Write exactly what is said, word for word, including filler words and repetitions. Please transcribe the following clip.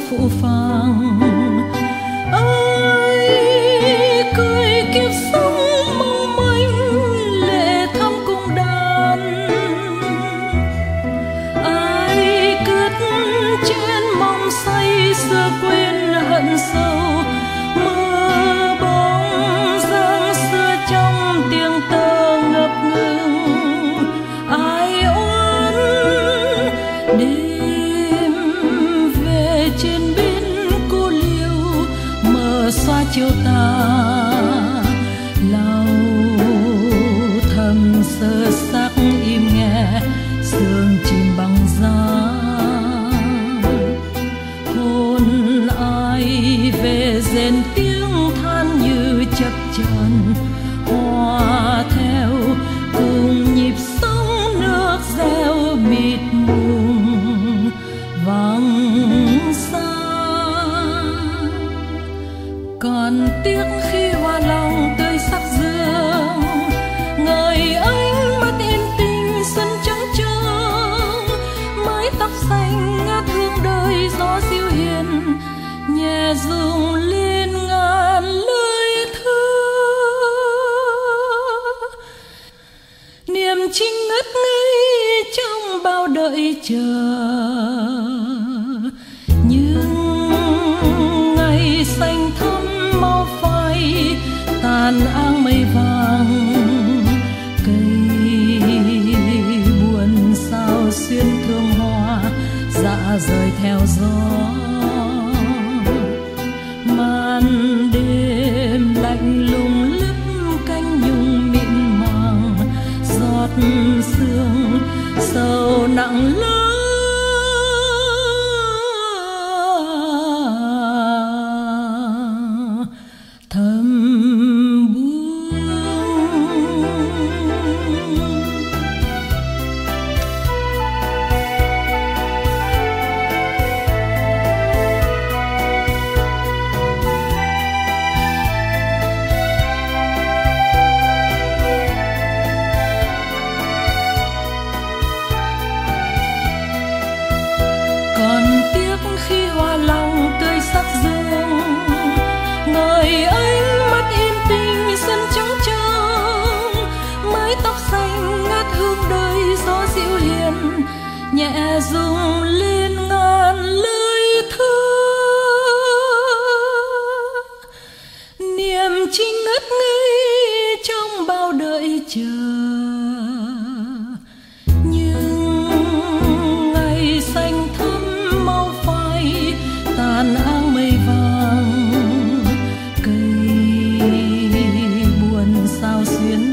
phũ phàng. Ai cười kiếp sống mong manh lệ thăm cung đàn, ai cất trên mong say xưa quên hận sâu, mơ bóng dáng xưa trong tiếng tơ ngập ngừng. Ai oán đêm về trên bên cô liêu mờ xoa chiều tà, lau thầm sơ sắc im nghe sương chìm bằng giá. Hồn ai về rền tiếng than như chập chờn, hòa theo cùng nhịp sóng nước reo mịt mùng vắng xa. Còn tiếc khi hoa lòng tươi sắc dương, người anh mắt yên tình xuân trắng trắng, mái tóc xanh ngát hương đời gió diêu hiền, nhẹ rung lên ngàn lời thơ. Niềm trinh ngất ngây trong bao đợi chờ, nhưng ngày xanh thắm mau phai tàn áng mây vàng. Cây buồn sao xuyên thương hoa dạ rời theo gió. Màn đêm lạnh lùng lướt cánh nhung mịn màng, giọt sương sầu nặng lắm thầm buông. Còn tiếc khi hoa lòng tươi sắc dương, người anh mắt im tình xuân trắng trắng, mái tóc xanh ngát hương đời gió dịu hiền, nhẹ rung lên ngàn lời thơ. Niềm trinh ngất ngây trong bao đợi chờ, nhưng ngày xanh thắm mau phai tàn áng mây vàng. Cây buồn sao xuyên